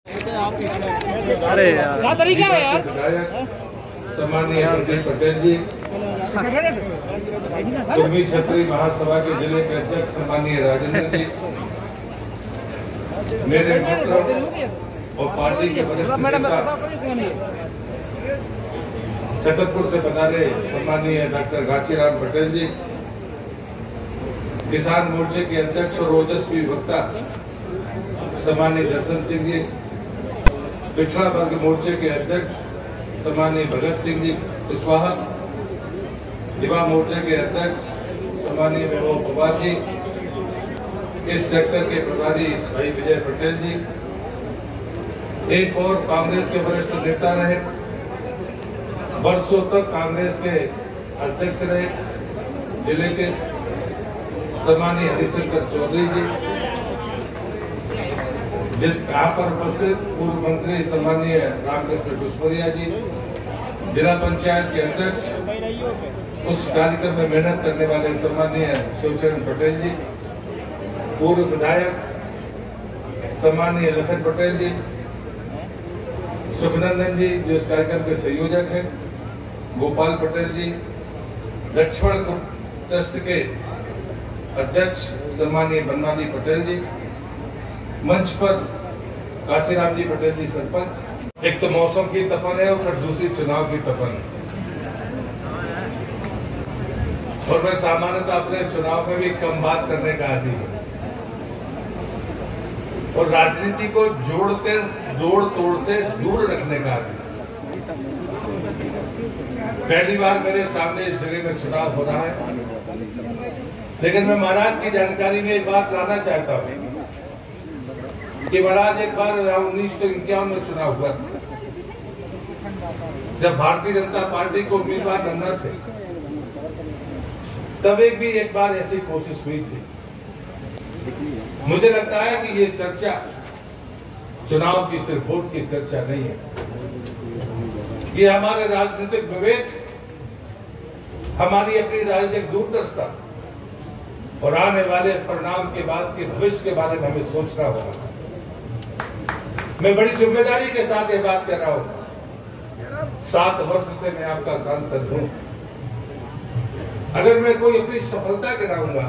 अरे क्या तरीका है यार। सम्मानीय अजय पटेल जी, कुर्मी क्षत्रिय महासभा के जिले के अध्यक्ष सम्मानीय राजेंद्र जी, मेरे मित्र और पार्टी के वरिष्ठ नेता छतरपुर से पधारे सम्मानीय डॉक्टर घासीराम पटेल जी, किसान मोर्चे के अध्यक्ष और ओजस्वी वक्ता सम्मानीय दर्शन सिंह जी, पिछड़ा वर्ग मोर्चे के अध्यक्ष सम्मानीय भगत सिंह जी कुशवाहा, युवा मोर्चे के अध्यक्ष सम्मानीय महबूब कुमार जी, इस सेक्टर के प्रभारी भाई विजय पटेल जी, एक और कांग्रेस के वरिष्ठ नेता रहे, वर्षों तक कांग्रेस के अध्यक्ष रहे जिले के सम्मानीय हरिशंकर चौधरी जी, यहाँ पर उपस्थित पूर्व मंत्री सम्मानीय रामकृष्ण कुशमरिया जी, जिला पंचायत के अध्यक्ष, उस कार्यक्रम में मेहनत करने वाले सम्मानीय शिवचरण पटेल जी, पूर्व विधायक सम्मानीय लखन पटेल जी, सुखनंदन जी जो इस कार्यक्रम के संयोजक हैं, गोपाल पटेल जी, लक्ष्मण ट्रस्ट के अध्यक्ष सम्मानीय बनवाली पटेल जी, मंच पर घासीराम जी पटेल जी सरपंच। एक तो मौसम की तपन है और फिर दूसरी चुनाव की तपन है, और मैं सामान्यतः अपने चुनाव में भी कम बात करने का आदी हूं और राजनीति को जोड़ तोड़ से दूर रखने का आदी। पहली बार मेरे सामने इस जगह में चुनाव हो रहा है, लेकिन मैं महाराज की जानकारी में एक बात लाना चाहता हूं कि महाराज एक बार 1951 में चुनाव हुआ, जब भारतीय जनता पार्टी को उम्मीदवार बनना थे, तब एक बार ऐसी कोशिश हुई थी। मुझे लगता है कि ये चर्चा चुनाव की सिर्फ वोट की चर्चा नहीं है, ये हमारे राजनीतिक विवेक, हमारी अपनी राजनीतिक दूरदर्शिता और आने वाले इस परिणाम के बाद के भविष्य के बारे में हमें सोचना होगा। मैं बड़ी जिम्मेदारी के साथ ये बात कर रहा हूं, 7 वर्ष से मैं आपका सांसद हूं। अगर मैं कोई अपनी सफलता गिनाऊंगा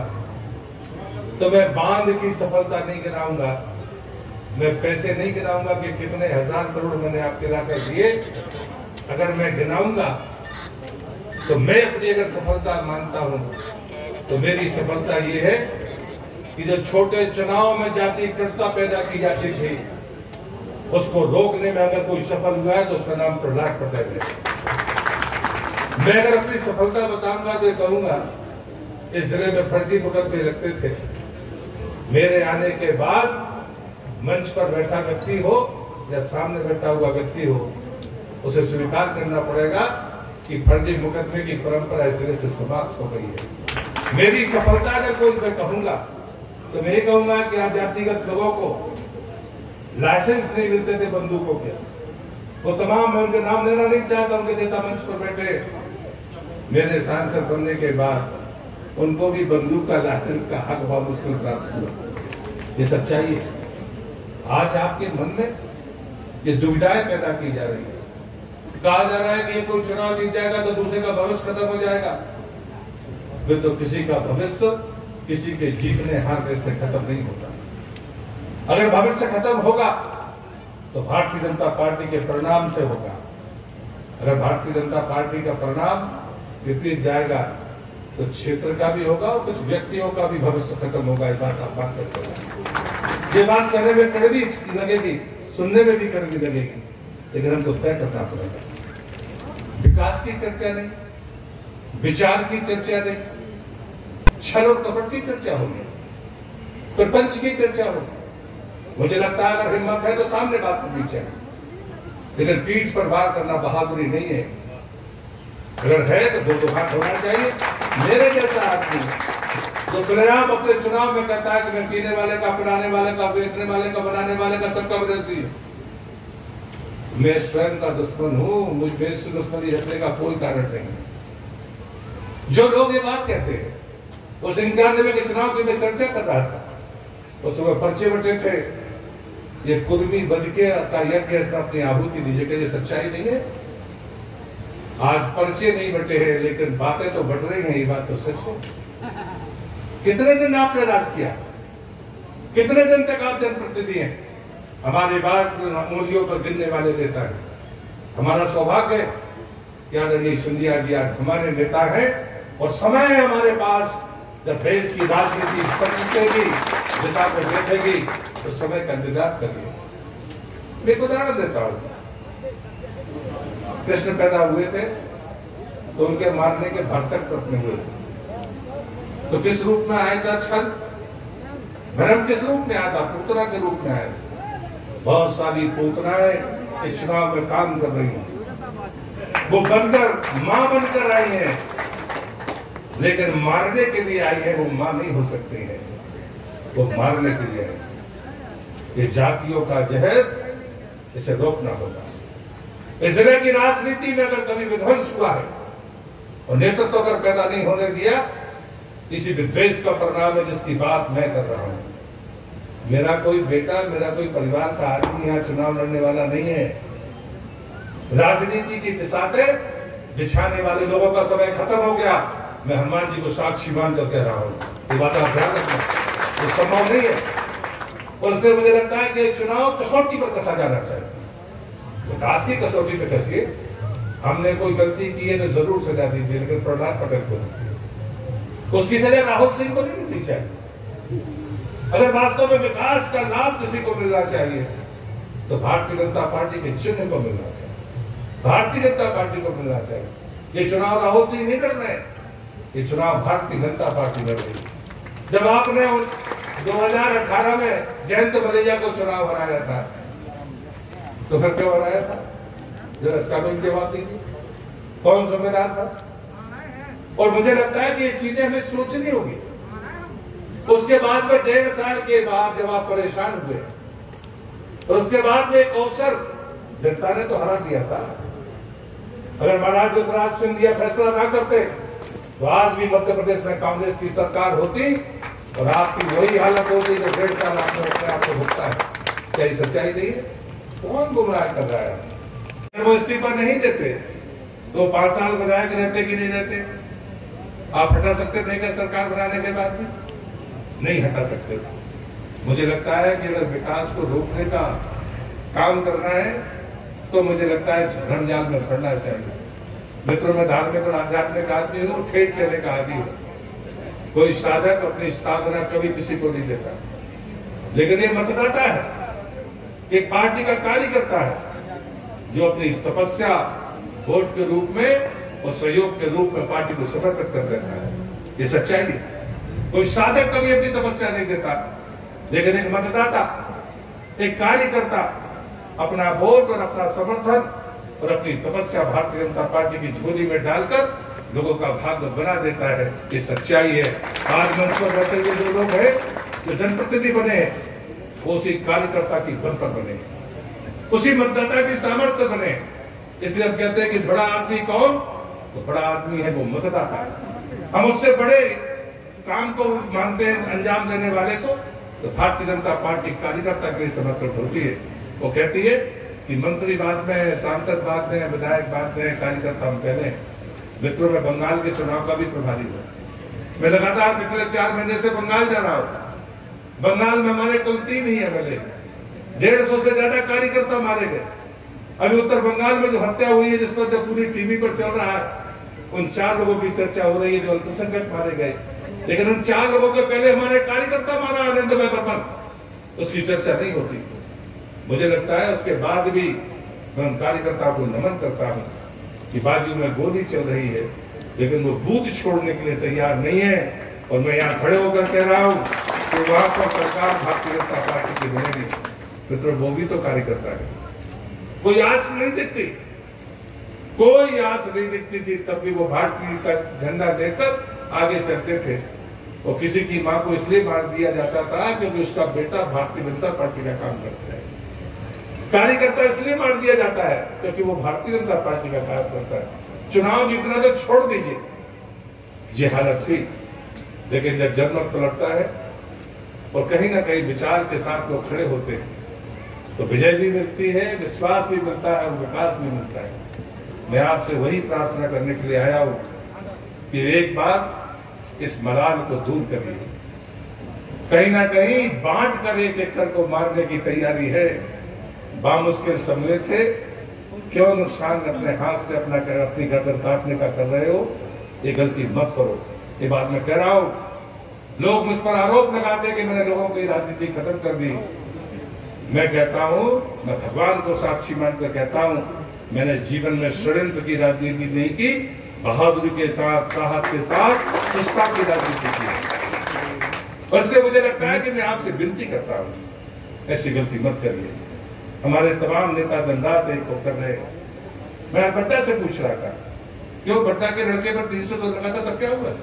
तो मैं बांध की सफलता नहीं गिनाऊंगा, मैं पैसे नहीं गिनाऊंगा कि कितने हजार करोड़ मैंने आपके लाकर दिए। अगर मैं गिनाऊंगा तो मैं अपनी अगर सफलता मानता हूं तो मेरी सफलता ये है कि जो छोटे चुनाव में जाति कटुता पैदा की जाती थी, उसको रोकने में अगर कोई सफल हुआ है तो उसका नाम प्रहलाद पटेल है। मैं अगर अपनी सफलता बताऊंगा तो कहूंगा इस जिले में फर्जी मुकदमे लगते थे, मेरे आने के बाद मंच पर बैठा व्यक्ति हो या सामने बैठा हुआ व्यक्ति हो, उसे स्वीकार करना पड़ेगा कि फर्जी मुकदमे की परंपरा इस जिले से समाप्त हो गई है। मेरी सफलता अगर कोई मैं कहूंगा तो मैं ये कहूंगा कि आप जातिगत लोगों को लाइसेंस नहीं मिलते थे बंदूकों के, वो तमाम, मैं उनके नाम लेना नहीं चाहता, उनके नेता मंच पर बैठे, मेरे सांसद बनने के बाद उनको भी बंदूक का लाइसेंस का हक बहुत मुश्किल प्राप्त हुआ। ये सच्चाई है। आज आपके मन में ये दुविधाएं पैदा की जा रही है, कहा जा रहा है कि ये कोई चुनाव जीत जाएगा तो दूसरे का भविष्य खत्म हो जाएगा। वे तो किसी का भविष्य किसी के जीतने हारने से खत्म नहीं होता। अगर भविष्य खत्म होगा तो भारतीय जनता पार्टी के परिणाम से होगा। अगर भारतीय जनता पार्टी का परिणाम विपरीत जाएगा तो क्षेत्र का भी होगा और कुछ व्यक्तियों का भी भविष्य खत्म होगा। इस बात आप बात करते हैं, ये बात करने में कड़वी लगेगी, सुनने में भी कड़वी लगेगी, लेकिन हमको तय करना पड़ेगा। विकास की चर्चा नहीं, विचार की चर्चा नहीं, छल और कपट की चर्चा होगी, प्रपंच की चर्चा होगी। मुझे लगता है अगर हिम्मत है तो सामने बात करनी चाहिए, लेकिन पीठ पर वार करना बहादुरी नहीं है। अगर है तो दो हाथ होना चाहिए। मेरे जैसा आदमी जो खुलेआम अपने चुनाव में कहता है कि मैं पीने वाले का, पिलाने वाले का, बेचने वाले का, बनाने वाले का, सबका विरोधी हूं, मैं स्वयं का दुश्मन हूं, मुझ में से दुश्मनी रखने का कोई कारण नहीं। जो लोग ये बात कहते हैं, उस 91 के चुनाव की मैं चर्चा कर रहा था, उस समय पर्चे बटे थे, ये कुर्मी बज के का यज्ञ अपनी आहुति दीजिए, कि ये सच्चाई नहीं है। आज पर्चे नहीं बटे हैं, लेकिन बातें तो बट रही हैं, ये बात तो सच है। कितने दिन आपने राज किया, कितने दिन तक आप जनप्रतिनिधि हैं? हमारी बात मूल्यों पर गिनने वाले नेता है। हमारा सौभाग्य है कि आदरणीय सिंधिया जी आज हमारे नेता हैं, और समय है हमारे पास जब देश की राजनीति इस तरीके की दिशा में देखेगी तो समय का इंतजार करिए। मैं एक उदाहरण देता हूं। कृष्ण पैदा हुए थे तो उनके मारने के भरसक प्रयत्न हुए थे, तो किस रूप में आया था छल? भ्रम किस रूप में आया था? पूतना के रूप में आया था। बहुत सारी पूतनाएं इस चुनाव में काम कर रही हैं, वो बनकर मां बनकर आई है, लेकिन मारने के लिए आई है। वो मां नहीं हो सकती है, वो मारने के लिए आई। ये जातियों का जहर, इसे रोकना होगा। इस जिले की राजनीति में अगर कभी विध्वंस हुआ है और नेतृत्व अगर पैदा नहीं होने दिया, इसी विद्वेष का परिणाम है जिसकी बात मैं कर रहा हूं। मेरा कोई बेटा, मेरा कोई परिवार का आदमी यहाँ चुनाव लड़ने वाला नहीं है। राजनीति की बिसातें बिछाने वाले लोगों का समय खत्म हो गया। मैं हनुमान जी को साक्षी मानकर कह रहा हूं, ये बात आप ध्यान रखना, ये संभव नहीं है। और इसलिए मुझे लगता है कि चुनाव कसौटी पर कसा जाना चाहिए। विकास की कसौटी पे कसिए। हमने कोई गलती की है तो जरूर सजा दीजिए, लेकिन प्रहलाद पटेल को नहीं, उसकी सजा राहुल सिंह को नहीं मिलनी चाहिए। अगर वास्तव में विकास का लाभ किसी को मिलना चाहिए तो भारतीय जनता पार्टी के चिन्ह को मिलना चाहिए, भारतीय जनता पार्टी को मिलना चाहिए। ये चुनाव राहुल सिंह नहीं लड़ रहे हैं, ये चुनाव भारतीय जनता पार्टी लड़ रही है। जब आपने 2018 में जयंत मलेरिया को चुनाव हराया था तो फिर क्यों हराया था? जरा इसका भी जवाब दीजिए, कौन जिम्मेदार था? और मुझे लगता है कि ये चीजें हमें सोचनी होगी। उसके बाद में 1.5 साल के बाद जब आप परेशान हुए तो उसके बाद में एक अवसर जनता ने तो हरा दिया था। अगर महाराज ज्योतिराज सिंधिया फैसला ना करते तो आज भी मध्य प्रदेश में कांग्रेस की सरकार होती और आपकी वही हालत होती जो 1.5 साल आपने अपने आप को भुगता है। क्या ये सच्चाई नहीं है? कौन गुमराह कर रहा है? वो इस्तीफा नहीं देते तो 5 साल विधायक रहते कि नहीं रहते? आप हटा सकते थे क्या सरकार बनाने के बाद में? नहीं हटा सकते। मुझे लगता है कि अगर विकास को रोकने का काम करना है तो मुझे लगता है धर्म जाल में पड़ना चाहिए। मित्रों में धार्मिक और आध्यात्मिक आदमी हो, ठेठ लेने का आदि हो। कोई साधक अपनी साधना कभी किसी को नहीं देता, लेकिन ये मतदाता है, एक पार्टी का कार्यकर्ता है जो अपनी तपस्या वोट के रूप में और सहयोग के रूप में पार्टी को समर्पित कर देता है। ये सच्चाई है। कोई साधक कभी अपनी तपस्या नहीं देता, लेकिन एक मतदाता, एक कार्यकर्ता अपना वोट और अपना समर्थन और अपनी तपस्या भारतीय जनता पार्टी की झोली में डालकर लोगों का भाग्य बना देता है। ये सच्चाई है। आज मंच पर बैठे हुए जो लोग हैं जो जनप्रतिनिधि बने हैं, वो उसी कार्यकर्ता की बल पर बने, उसी मतदाता की सामर्थ्य बने। इसलिए हम कहते हैं कि बड़ा आदमी कौन? तो बड़ा आदमी है वो मतदाता। हम उससे बड़े काम को मानते हैं, अंजाम देने वाले को, तो भारतीय जनता पार्टी कार्यकर्ता के लिए समर्पित होती है। वो कहती है कि मंत्री बाद में, सांसद बाद में, विधायक बाद में, कार्यकर्ता हम पहले। मित्रों में बंगाल के चुनाव का भी प्रभारी हुआ। मैं लगातार पिछले 4 महीने से बंगाल जा रहा हूं। बंगाल में हमारे कुल 3 ही एमएलए, 150 से ज्यादा कार्यकर्ता मारे गए। अभी उत्तर बंगाल में जो हत्या हुई है, जिस पर जो पूरी टीवी पर चल रहा है, उन 4 लोगों की चर्चा हो रही है जो अल्पसंख्यक मारे गए, लेकिन उन 4 लोगों के पहले हमारे कार्यकर्ता मारा आनंदमय बर्मन, उसकी चर्चा नहीं होती। मुझे लगता है उसके बाद भी मैं उन कार्यकर्ताओं को नमन करता हूं कि बाजू में गोली चल रही है, लेकिन वो बूथ छोड़ने के लिए तैयार नहीं है। और मैं यहाँ खड़े होकर कह रहा हूँ कि वहां पर सरकार भारतीय जनता पार्टी की बनेगी। मित्रों, वो भी तो कार्यकर्ता है। कोई आस नहीं दिखती, कोई आस नहीं दिखती थी, तब भी वो भारतीय का झंडा लेकर आगे चलते थे। और किसी की मां को इसलिए मार दिया जाता था क्योंकि उसका बेटा भारतीय जनता पार्टी का काम करता है। कार्यकर्ता इसलिए मार दिया जाता है क्योंकि वो भारतीय जनता पार्टी का काम करता है। चुनाव जीतना तो छोड़ दीजिए, ये हालत थी। लेकिन जब जनमत पलटता है और कहीं ना कहीं विचार के साथ लोग खड़े होते हैं तो विजय भी मिलती है, विश्वास भी मिलता है और विकास भी मिलता है। मैं आपसे वही प्रार्थना करने के लिए आया हूं कि एक बार इस मलाल को दूर करिए। कहीं ना कहीं बांट कर एक एकड़ को मारने की तैयारी है। बामुश्किल समले थे, क्यों नुकसान अपने हाथ से अपनी गर्दन काटने का कर रहे हो? ये गलती मत करो। ये बात मैं कह रहा हूं। लोग मुझ पर आरोप लगाते कि मैंने लोगों की राजनीति खत्म कर दी। मैं कहता हूं, मैं भगवान को साक्षी मानकर कहता हूं, मैंने जीवन में षड्यंत्र की राजनीति नहीं की, बहादुरी के साथ, साहस के साथ निष्ठा की राजनीति की। इसलिए मुझे लगता है कि मैं आपसे विनती करता हूं, ऐसी गलती मत करिए। हमारे तमाम नेता दिन रात एक को कर रहे। मैं बट्टा से पूछ रहा था, क्यों बट्टा के लड़के पर 300 तो लगा था, तब क्या हुआ?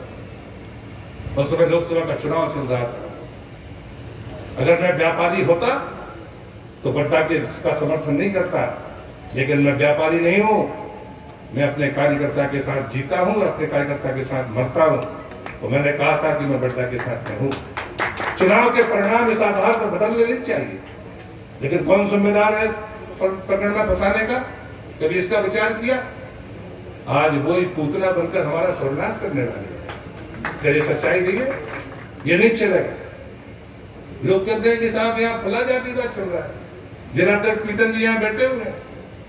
उस समय लोकसभा का चुनाव चल रहा था। अगर मैं व्यापारी होता तो बट्टा के का समर्थन नहीं करता, लेकिन मैं व्यापारी नहीं हूं। मैं अपने कार्यकर्ता के साथ जीता हूं और अपने कार्यकर्ता के साथ मरता हूं। तो मैंने कहा था कि मैं बट्टा के साथ में हूं। चुनाव के परिणाम इस आधार पर बदल लेने चाहिए, लेकिन कौन जिम्मेदार है प्रकरण में फंसाने का? कभी इसका विचार किया? आज वही पूतना बनकर हमारा सर्वनाश करने वाले। क्या ये सच्चाई नहीं है? ये नहीं चलेगा। लोग कहते हैं कि साहब यहाँ फला जाति बात चल रहा है, जनार्दन प्रीतम जी यहाँ बैठे हुए हैं।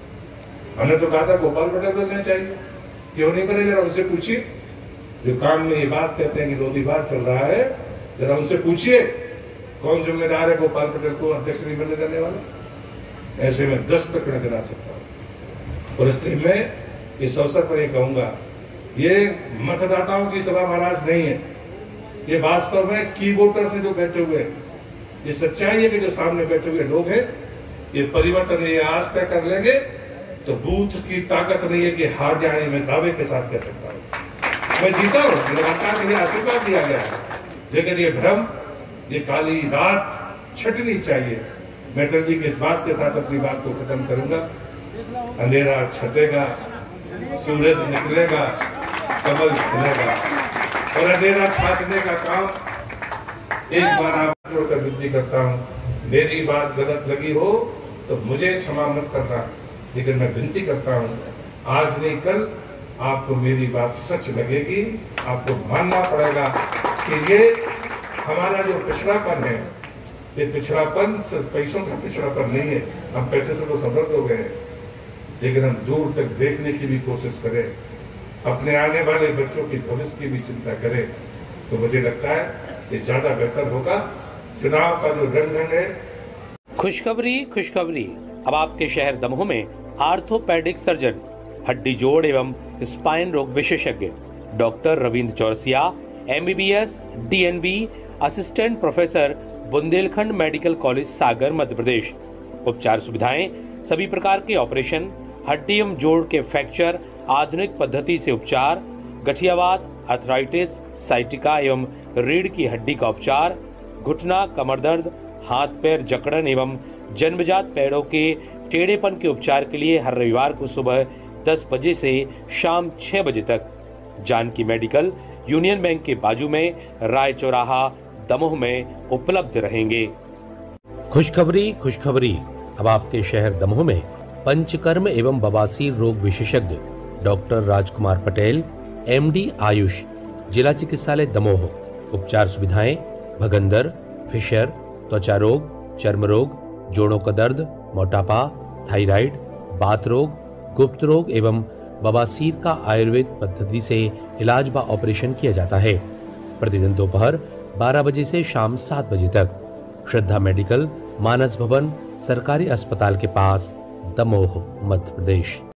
हमने तो कहा था गोपाल पटेल बोलना चाहिए, क्यों नहीं बने? जरा उनसे पूछिए, जो काम में ये बात कहते हैं कि विवाद चल रहा है, जरा उनसे पूछिए कौन जिम्मेदार है गोपाल पटेल को अध्यक्ष नहीं बनने देने वाला। ऐसे में 10 प्रकरण गिना सकता हूँ। और स्थिति में इस अवसर पर यह कहूंगा, ये मतदाताओं की सभा महाराज नहीं है, ये वास्तव में की वोटर से जो बैठे हुए, ये सच्चाई है कि जो सामने बैठे हुए लोग हैं, ये परिवर्तन ये आज तय कर लेंगे। तो बूथ की ताकत नहीं है कि हार जाने में दावे के साथ कह सकता हूं। मैं जीता हूं, मेरे माता के लिए आशीर्वाद दिया गया है, लेकिन ये भ्रम, ये काली रात छटनी चाहिए। मैं अटल जी की इस बात के साथ अपनी बात को खत्म करूंगा। अंधेरा छटेगा, सूरज निकलेगा, कमल खिलेगा, और अंधेरा छाटने का काम एक बार आप जोड़कर विनती करता हूं। मेरी बात गलत लगी हो तो मुझे क्षमा मत करना, लेकिन मैं विनती करता हूं, आज नहीं कल आपको मेरी बात सच लगेगी। आपको मानना पड़ेगा कि ये हमारा जो पिछड़ापन है, ये पिछड़ापन सिर्फ पैसों का पिछड़ापन नहीं है। हम पैसे से तो समृद्ध हो गए, लेकिन हम दूर तक देखने की भी कोशिश करें, अपने आने वाले बच्चों की भविष्य की भी चिंता करें, तो मुझे लगता है ये ज्यादा बेहतर होगा। चुनाव का जो ढंग है। खुशखबरी अब आपके शहर दमोह में आर्थोपेडिक सर्जन, हड्डी जोड़ एवं स्पाइन रोग विशेषज्ञ doctor Ravindra Chaurasia, MBBS, DNB, assistant professor, Bundelkhand medical college Sagar, Madhya Pradesh. उपचार सुविधाएं, सभी प्रकार के ऑपरेशन, हड्डी एवं जोड़ के फ्रैक्चर, आधुनिक पद्धति से उपचार, गठियावात, आर्थराइटिस, साइटिका एवं रीढ़ की हड्डी का उपचार, घुटना, कमर दर्द, हाथ पैर जकड़न एवं जन्मजात पैरों के टेढ़ेपन के उपचार के लिए हर रविवार को सुबह 10 बजे से शाम 6 बजे तक जानकी मेडिकल, यूनियन बैंक के बाजू में, राय चौराहा, दमोह में उपलब्ध रहेंगे। खुशखबरी अब आपके शहर दमोह में पंचकर्म एवं बवासीर रोग विशेषज्ञ डॉक्टर राजकुमार पटेल, MD आयुष, जिला चिकित्सालय दमोह। उपचार सुविधाएं, भगंदर, फिशर, त्वचा रोग, चर्म रोग, जोड़ों का दर्द, मोटापा, थायराइड, बात रोग, गुप्त रोग एवं बवासीर का आयुर्वेद पद्धति से इलाज व ऑपरेशन किया जाता है। प्रतिदिन दोपहर 12 बजे से शाम 7 बजे तक। श्रद्धा मेडिकल, मानस भवन, सरकारी अस्पताल के पास, दमोह, मध्य प्रदेश।